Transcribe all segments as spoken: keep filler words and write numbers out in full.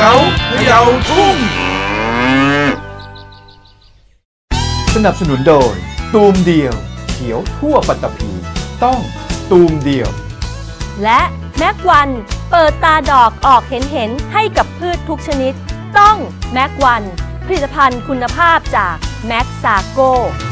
ก๋าเขย่าทุ่งสนับสนุนโดยตูมเดียวเขียวทั่วปัตตภีต้องตูมเดียวและแม็กวันเปิดตาดอกออกเห็นเห็นให้กับพืชทุกชนิดต้องแม็กวันผลิตภัณฑ์คุณภาพจากแม็กซาโก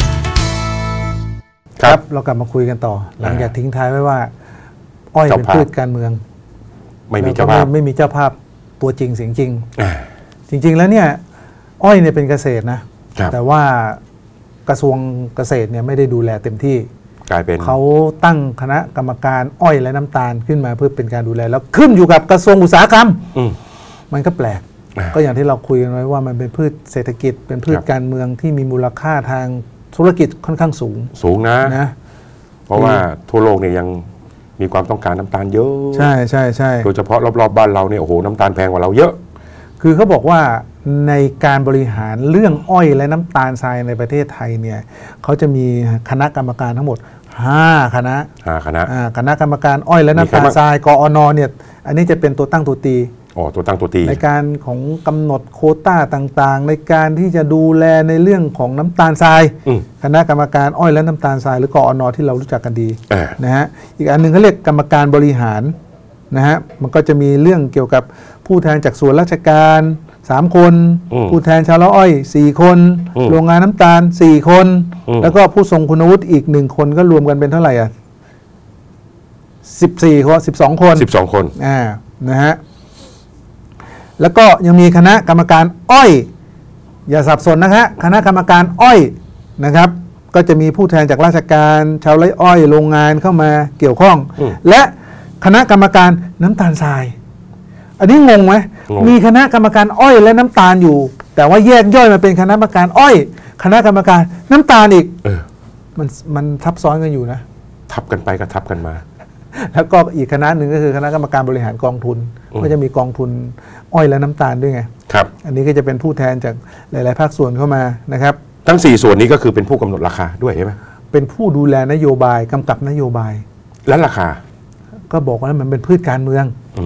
ครับเรากลับมาคุยกันต่อหลังจากทิ้งท้ายไว้ว่าอ้อยเป็นพืชการเมืองไม่มีเจ้าภาพไม่มีเจ้าภาพตัวจริงเสียงจริงจริงๆแล้วเนี่ยอ้อยเนี่ยเป็นเกษตรนะแต่ว่ากระทรวงเกษตรเนี่ยไม่ได้ดูแลเต็มที่กลายเป็นเขาตั้งคณะกรรมการอ้อยและน้ำตาลขึ้นมาเพื่อเป็นการดูแลแล้วขึ้นอยู่กับกระทรวงอุตสาหกรรมมันก็แปลกก็อย่างที่เราคุยกันไว้ว่ามันเป็นพืชเศรษฐกิจเป็นพืชการเมืองที่มีมูลค่าทางธุรกิจค่อนข้างสูงสูงนะนะเพราะว่าทั่วโลกเนี่ยยังมีความต้องการน้ำตาลเยอะใช่ใช่ใช่โดยเฉพาะรอบๆบ้านเราเนี่ยโอ้โหน้ำตาลแพงกว่าเราเยอะคือเขาบอกว่าในการบริหารเรื่องอ้อยและน้ำตาลทรายในประเทศไทยเนี่ยเขาจะมีคณะกรรมการทั้งหมดห้าคณะห้าคณะคณะกรรมการอ้อยและน้ำตาลทรายกอนเนี่ยอันนี้จะเป็นตัวตั้งตัวตีอ๋อตัวตั้งตัวตีในการของกำหนดโควต้าต่างๆในการที่จะดูแลในเรื่องของน้ำตาลทรายคณะกรรมการอ้อยและน้ำตาลทรายหรือกอนที่เรารู้จักกันดีนะฮะอีกอันหนึ่งเขาเรียกกรรมการบริหารนะฮะมันก็จะมีเรื่องเกี่ยวกับผู้แทนจากส่วนราชการสามคนผู้แทนชาวละอ้อยสี่คนโรงงานน้ำตาลสี่คนแล้วก็ผู้ทรงคุณวุฒิอีกหนึ่งคนก็รวมกันเป็นเท่าไหร่อ่ะสิบสี่คนสิบสองคนสิบสองคนอ่านะฮะแล้วก็ยังมีคณะกรรมการอ้อยอย่าสับสนนะครับคณะกรรมการอ้อยนะครับก็จะมีผู้แทนจากราชการชาวไร่อ้อยโรงงานเข้ามาเกี่ยวข้องและคณะกรรมการน้ำตาลทรายอันนี้งงไหมมีคณะกรรมการอ้อยและน้ำตาลอยู่แต่ว่าแยกย่อยมาเป็นคณะกรรมการอ้อยคณะกรรมการน้ำตาลอีกเออมันมันทับซ้อนกันอยู่นะทับกันไปก็ทับกันมาแล้วก็อีกคณะหนึ่งก็คือคณะกรรมการบริหารกองทุนก็จะมีกองทุนอ้อยและน้ำตาลด้วยไงครับอันนี้ก็จะเป็นผู้แทนจากหลายๆภาคส่วนเข้ามานะครับทั้งสี่ส่วนนี้ก็คือเป็นผู้กำหนดราคาด้วยใช่ไหมเป็นผู้ดูแลนโยบายกำกับนโยบายและราคาก็บอกว่ามันเป็นพืชการเมืองอื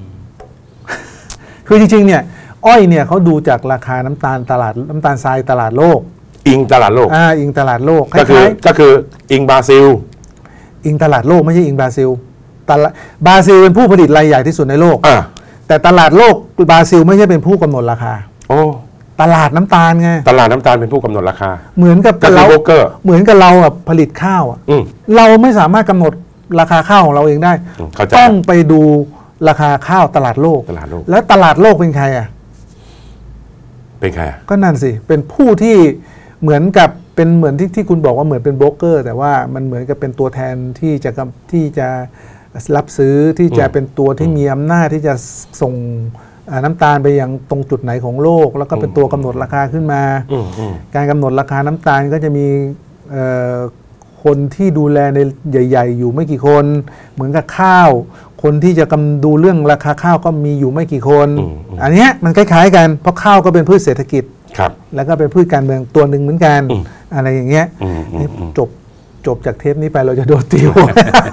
คือจริงๆเนี่ยอ้อยเนี่ยเขาดูจากราคาน้ำตาลตลาดน้ำตาลทรายตลาดโลกอิงตลาดโลกอ่าอิงตลาดโลกก็คือก็คืออิงบราซิลอิงตลาดโลกไม่ใช่อิงบราซิลตลาดบราซิลเป็นผู้ผลิตรายใหญ่ที่สุดในโลกแต่ตลาดโลกบราซิลไม่ใช่เป็นผู้กำหนดราคาโอ้ตลาดน้ำตาลไงตลาดน้ำตาลเป็นผู้กำหนดราคาเหมือนกับเราเหมือนกับเราอ่ะผลิตข้าวอ่ะเราไม่สามารถกำหนดราคาข้าวของเราเองได้ต้องไปดูราคาข้าวตลาดโลกตลาดโลกแล้วตลาดโลกเป็นใครอ่ะเป็นใครก็นั่นสิเป็นผู้ที่เหมือนกับเป็นเหมือนที่ที่คุณบอกว่าเหมือนเป็นโบรกเกอร์แต่ว่ามันเหมือนกับเป็นตัวแทนที่จะที่จะรับซื้อที่จะเป็นตัวที่มีอำนาจที่จะส่งน้ำตาลไปยังตรงจุดไหนของโลกแล้วก็เป็นตัวกำหนดราคาขึ้นมาการกำหนดราคาน้ำตาลก็จะมีคนที่ดูแลในใหญ่ๆอยู่ไม่กี่คนเหมือนกับข้าวคนที่จะกำดูเรื่องราคาข้าวก็มีอยู่ไม่กี่คนอันนี้มันคล้ายๆกันเพราะข้าวก็เป็นพืชเศรษฐกิจแล้วก็เป็นพืชการเมืองตัวหนึ่งเหมือนกันอะไรอย่างเงี้ยจบจบจากเทปนี้ไปเราจะโดนตีหัว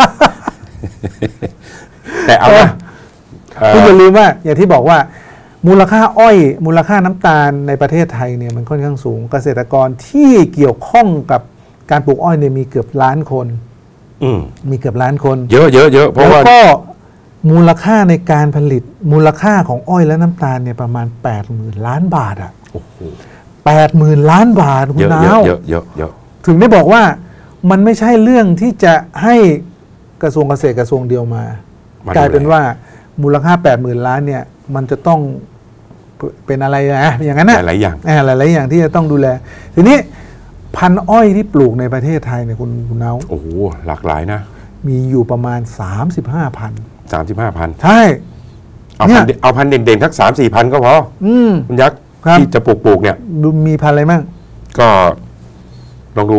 แต่เอาคุณอย่าลืมว่าอย่างที่บอกว่ามูลค่าอ้อยมูลค่าน้ำตาลในประเทศไทยเนี่ยมันค่อนข้างสูงเกษตรกรที่เกี่ยวข้องกับการปลูกอ้อยเนี่ยมีเกือบล้านคนมีเกือบล้านคนเยอะเยอะเยอะเพราะว่าแล้วก็มูลค่าในการผลิตมูลค่าของอ้อยและน้ำตาลเนี่ยประมาณแปดหมื่นล้านบาทอ่ะแปดหมื่นล้านบาทคุณดาวเยอะเยอะเยอะถึงได้บอกว่ามันไม่ใช่เรื่องที่จะให้กระทรวงเกษตรกระทรวงเดียวมากลายเป็นว่ามูลค่าแปดหมื่นล้านเนี่ยมันจะต้องเป็นอะไรนะอย่างนั้นนะหลายอย่างหลายๆอย่างที่จะต้องดูแลทีนี้พันธุ์อ้อยที่ปลูกในประเทศไทยเนี่ยคุณคุณเอาโอ้โหหลากหลายนะมีอยู่ประมาณสามสิบห้าพันสามสิบห้าพันใช่เอาพันเอาพันเด่นๆทักสามสี่พันก็พอคุณยักษ์ที่จะปลูกปลูกเนี่ยมีพันอะไรมั่งก็ลองดู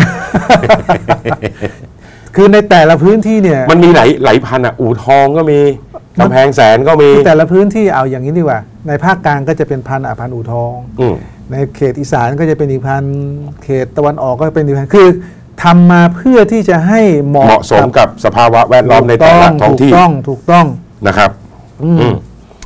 คือในแต่ละพื้นที่เนี่ยมันมีหลายหลายพันอ่ะอู่ทองก็มีกำแพงแสนก็มีแต่ละพื้นที่เอาอย่างนี้ดีกว่าในภาคกลางก็จะเป็นพันอ่ะพันอู่ทองในเขตอีสานก็จะเป็นอีกพันเขตตะวันออกก็เป็นอีกพันคือทำมาเพื่อที่จะให้เหมาะสมกับสภาวะแวดล้อมในแต่ละท้องที่ถูกต้องถูกต้องนะครับ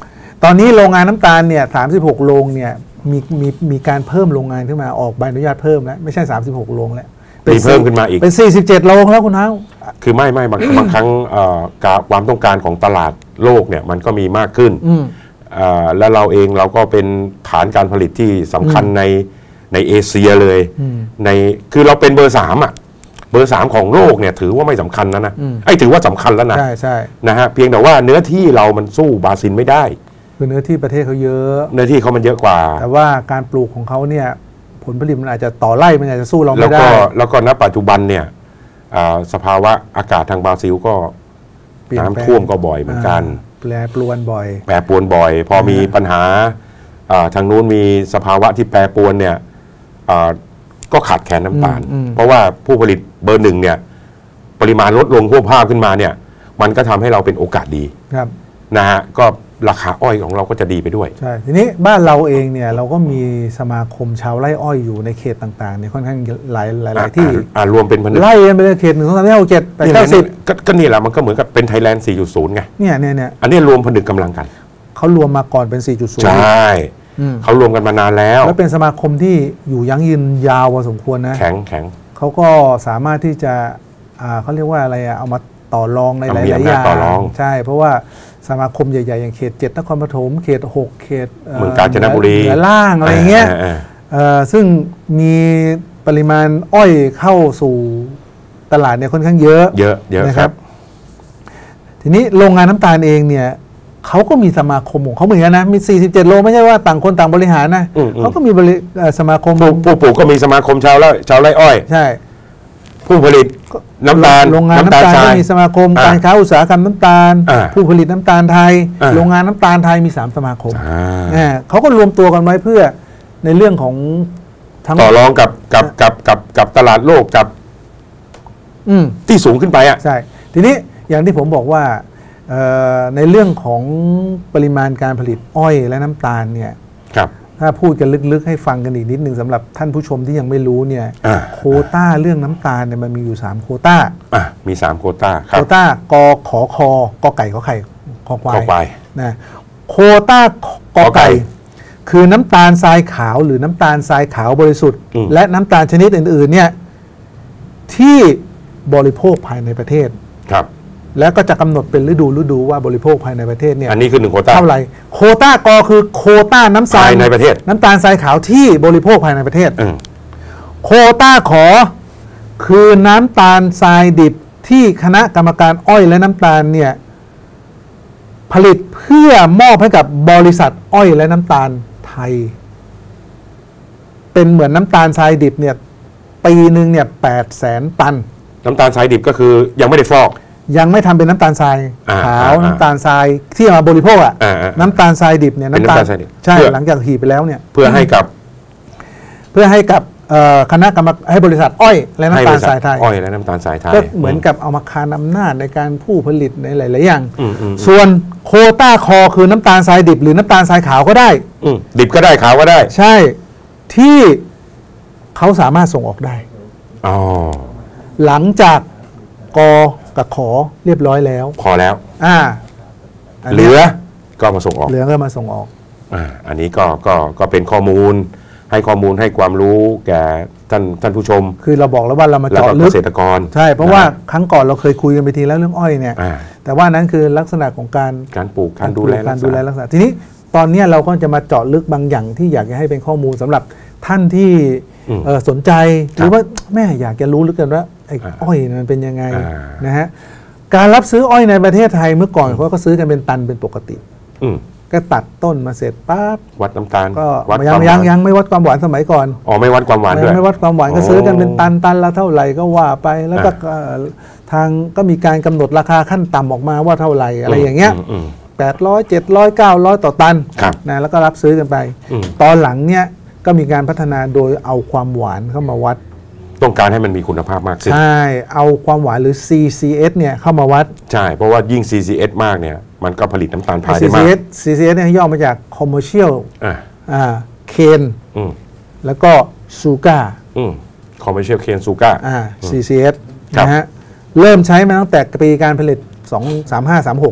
ตอนนี้โรงงานน้ำตาลเนี่ยสามสิบหกโรงเนี่ยมีมีมีการเพิ่มโรงงานขึ้นมาออกใบอนุญาตเพิ่มแล้วไม่ใช่สามสิบหกโรงแล้วมีเพิ่มขึ้นมาอีกเป็นสี่สิบเจ็ดโรงแล้วคุณน้าคือไม่ไม่บางบางครั้งความต้องการของตลาดโลกเนี่ยมันก็มีมากขึ้นแล้วเราเองเราก็เป็นฐานการผลิตที่สำคัญในในเอเชียเลยในคือเราเป็นเบอร์สามอ่ะเบอร์สามของโลกเนี่ยถือว่าไม่สำคัญแล้วนะไอ้ถือว่าสำคัญแล้วนะใช่ใช่นะฮะเพียงแต่ว่าเนื้อที่เรามันสู้บราซิลไม่ได้คือเนื้อที่ประเทศเขาเยอะเนื้อที่เขามันเยอะกว่าแต่ว่าการปลูกของเขาเนี่ยผลผลิตมันอาจจะต่อไร่มันอาจจะสู้เราไม่ได้แล้วก็แล้วก็ณปัจจุบันเนี่ยสภาวะอากาศทางบราซิลก็น้ำท่วมก็บ่อยเหมือนกันแปรปรวนบ่อยแปรปรวนบ่อยพอมีปัญหาทางนู้นมีสภาวะที่แปรปรวนเนี่ยก็ขาดแคลนน้ำตาลเพราะว่าผู้ผลิตเบอร์หนึ่งเนี่ยปริมาณลดลงพวกภาพขึ้นมาเนี่ยมันก็ทำให้เราเป็นโอกาสดีนะฮะก็ราคาอ้อยของเราก็จะดีไปด้วยใช่ทีนี้บ้านเราเองเนี่ยเราก็มีสมาคมชาวไร่อ้อยอยู่ในเขตต่างๆเนี่ยค่อนข้างหลายหลายที่รวมเป็นพันไร่กันไปเลยเขตหนึ่งสองสามสี่ห้าหกเจ็ดแปดเก้าสิบก็นี่แหละมันก็เหมือนกับเป็นไทยแลนด์ สี่จุดศูนย์ ไงเนี่ยเนี่ยเนี่ยอันนี้รวมผนึกกำลังกันเขารวมมาก่อนเป็น สี่จุดศูนย์ใช่เขารวมกันมานานแล้วแล้วเป็นสมาคมที่อยู่ยั้งยืนยาวพอสมควรนะแข็งแข็งเขาก็สามารถที่จะเขาเรียกว่าอะไรอะเอามาต่อรองในหลายๆอย่างใช่เพราะว่าสมาคมใหญ่ๆอย่างเขตเจ็ดนครปฐมเขตหกเขตเมืองกาญจนบุรีเหนือล่างอะไรเงี้ยซึ่งมีปริมาณอ้อยเข้าสู่ตลาดเนี่ยค่อนข้างเยอะเยอะเยอะนะครับทีนี้โรงงานน้ำตาลเองเนี่ยเขาก็มีสมาคมของเขาเหมือนกันนะมีสี่สิบเจ็ดโรงไม่ใช่ว่าต่างคนต่างบริหารนะเขาก็มีสมาคมผู้ปลูกก็มีสมาคมชาวไร่ชาวไร่อ้อยใช่ผู้ผลิตน้ำตาลโรงงานน้ำตาลก็มีสมาคมการค้าอุตสาหกรรมน้ำตาลผู้ผลิตน้ำตาลไทยโรงงานน้ำตาลไทยมีสามสมาคมเขาก็รวมตัวกันไว้เพื่อในเรื่องของต่อรองกับกับกับกับกับตลาดโลกกับที่สูงขึ้นไปอ่ะใช่ทีนี้อย่างที่ผมบอกว่าในเรื่องของปริมาณการผลิตอ้อยและน้ำตาลเนี่ยถ้าพูดกันลึกๆให้ฟังกันอีกนิดหนึ่งสำหรับท่านผู้ชมที่ยังไม่รู้เนี่ยโควต้าเรื่องน้ำตาลเนี่ยมันมีอยู่สามโควต้ามีสามโควต้าโควต้ากอขอคอกอไก่ขอไข่คอควายนะโควต้ากอไก่คือน้ำตาลทรายขาวหรือน้ำตาลทรายขาวบริสุทธิ์และน้ำตาลชนิดอื่นๆเนี่ยที่บริโภคภายในประเทศครับแล้วก็จะกำหนดเป็นฤดูฤดูว่าบริโภคภายในประเทศเนี่ยอันนี้คือหนึ่งโควต้าเท่าไหร่โควต้ากอคือโควต้าน้ำทรายในประเทศน้ำตาลทรายขาวที่บริโภคภายในประเทศโควต้าขอคือน้ำตาลทรายดิบที่คณะกรรมการอ้อยและน้ำตาลเนี่ยผลิตเพื่อมอบให้กับบริษัทอ้อยและน้ำตาลไทยเป็นเหมือนน้ำตาลทรายดิบเนี่ยปีหนึ่งเนี่ยแปดแสนตันน้ำตาลทรายดิบก็คือยังไม่ได้ฟอกยังไม่ทำเป็นน้ำตาลทรายขาวน้ำตาลทรายที่มาบริโภคอ่ะน้ำตาลทรายดิบเนี่ยน้ำตาลใช่หลังจากหีบไปแล้วเนี่ยเพื่อให้กับเพื่อให้กับคณะกรรมการให้บริษัทอ้อยและน้ำตาลทรายไทยอ้อยและน้ำตาลทรายไทยก็เหมือนกับเอามาคานอำนาจในการผู้ผลิตในหลายๆอย่างส่วนโควต้าคอคือน้ำตาลทรายดิบหรือน้ำตาลทรายขาวก็ได้ดิบก็ได้ขาวก็ได้ใช่ที่เขาสามารถส่งออกได้หลังจากกอกับขอเรียบร้อยแล้วพอแล้วอ่าเหลือก็มาส่งออกเหลือก็มาส่งออกอ่าอันนี้ก็ก็ก็เป็นข้อมูลให้ข้อมูลให้ความรู้แก่ท่านท่านผู้ชมคือเราบอกแล้วว่าเรามาเจาะลึกเกษตรกรใช่เพราะว่าครั้งก่อนเราเคยคุยกันไปทีแล้วเรื่องอ้อยเนี่ยแต่ว่านั้นคือลักษณะของการการปลูกการดูแลการดูแลลักษณะทีนี้ตอนนี้เราก็จะมาเจาะลึกบางอย่างที่อยากจะให้เป็นข้อมูลสำหรับท่านที่สนใจหรือว่าแม่อยากจะรู้ลึกกันว่าไอ้อ้อยมันเป็นยังไงนะฮะการรับซื้ออ้อยในประเทศไทยเมื่อก่อนเขาก็ซื้อกันเป็นตันเป็นปกติก็ตัดต้นมาเสร็จปั๊บวัดน้ำตาลก็ยังยังยังไม่วัดความหวานสมัยก่อนอ๋อไม่วัดความหวานด้วยไม่วัดความหวานก็ซื้อกันเป็นตันตันละเท่าไหร่ก็ว่าไปแล้วก็ทางก็มีการกำหนดราคาขั้นต่ำออกมาว่าเท่าไหร่อะไรอย่างเงี้ยแปดร้อยเจ็ดร้อยเก้าร้อยต่อตันนะแล้วก็รับซื้อกันไปตอนหลังเนี้ยก็มีการพัฒนาโดยเอาความหวานเข้ามาวัดต้องการให้มันมีคุณภาพมากขึ้นใช่เอาความหวานหรือ ซี ซี เอส เนี่ยเข้ามาวัดใช่เพราะว่ายิ่ง ซี ซี เอส มากเนี่ยมันก็ผลิตน้ำตาลพายได้มากซี ซี เอส เนี่ยย่อมาจาก commercial อ่าอ่าเคนแล้วก็ซูก้าอืม commercial เคนซูก้าอ่า ซี ซี เอส นะฮะเริ่มใช้มาตั้งแต่ปีการผลิตสอง สาม ห้า สาม หกนู่น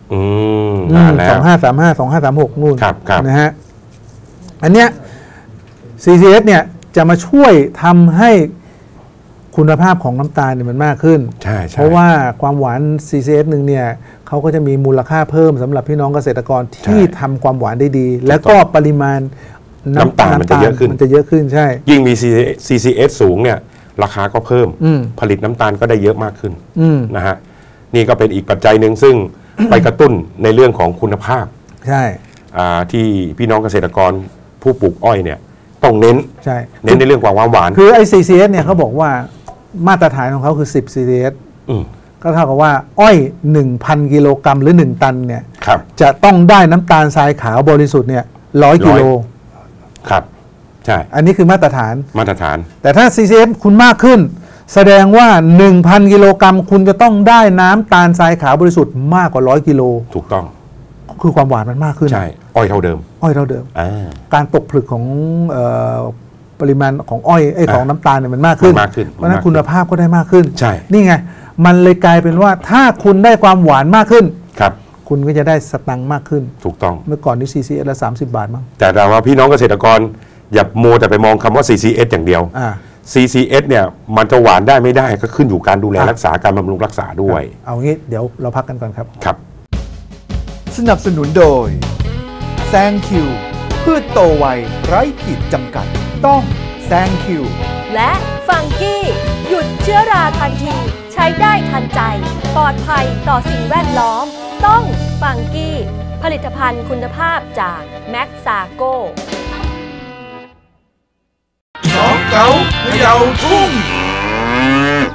อืมนานแล้วสองห้าสามห้า สองห้าสามหกนู่นครับครับนะฮะอันเนี้ย ซี ซี เอส เนี่ยจะมาช่วยทำให้คุณภาพของน้ำตาลเนี่ยมันมากขึ้นใช่ใช่เพราะว่าความหวาน ซี ซี เอส หนึ่งเนี่ยเขาก็จะมีมูลค่าเพิ่มสำหรับพี่น้องเกษตรกรที่ทำความหวานได้ดี แล้วก็ปริมาณน้ำตาลมันจะเยอะขึ้นมันจะเยอะขึ้นใช่ยิ่งมี ซี ซี เอส สูงเนี่ยราคาก็เพิ่มอืมผลิตน้ำตาลก็ได้เยอะมากขึ้นอืมนะฮะนี่ก็เป็นอีกปัจจัยหนึ่งซึ่ง ไปกระตุ้นในเรื่องของคุณภาพใช่อ่าที่พี่น้องเกษตรกรผู้ปลูกอ้อยเนี่ยต้องเน้นใช่เน้นในเรื่องความหวานคือไอ ซี ซี เอส เนี่ยเขาบอกว่ามาตรฐานของเขาคือ สิบ ซี ซี เอสอืมก็เท่ากับว่าอ้อย หนึ่งพัน กิโลกรัมหรือ หนึ่ง ตันเนี่ยครับจะต้องได้น้ำตาลทรายขาวบริสุทธิ์เนี่ยร้อยกิโลครับใช่อันนี้คือมาตรฐานมาตรฐานแต่ถ้า ซี ซี เอส คุณมากขึ้น แสดงว่า หนึ่งพัน กิโลกรัมคุณจะต้องได้น้ำตาลทรายขาวบริสุทธิ์มากกว่าร้อยกิโลถูกต้องคือความหวานมันมากขึ้นใช่อ้อยเท่าเดิมอ้อยเท่าเดิมอ่าการตกผลึกของเออปริมาณของอ้อยไอยของน้ำตาลเนี่ยมันมากขึ้นมันมากขึ้นเพราะฉะนั้นมันมากขึ้นคุณภาพก็ได้มากขึ้นใช่นี่ไงมันเลยกลายเป็นว่าถ้าคุณได้ความหวานมากขึ้นครับคุณก็จะได้สตังค์มากขึ้นถูกต้องเมื่อก่อนนี่ ซี ซี เอส ละสามสิบบาทมั้งแต่เราว่าพี่น้องเกษตรกรอย่าโมวแต่ไปมองคำว่า ซี ซี เอส อย่างเดียวอ่าซี ซี เอส เนี่ยมันจะหวานได้ไม่ได้ก็ขึ้นอยู่การดูแลอ่ะรักษาการบำรุงรักษาด้วยเอางี้เดี๋ยวเราพักกันก่อนครับครับสนับสนุนโดยแซงคิวพืชโตไวไร้ขีดจำกัด ต้องแซงคิวและฟังกี้หยุดเชื้อราทันที ใช้ได้ทันใจ ปลอดภัยต่อสิ่งแวดล้อม ต้องฟังกี้ ผลิตภัณฑ์คุณภาพจากแม็กซาโกสองเก๋าพะเยาทุ่ง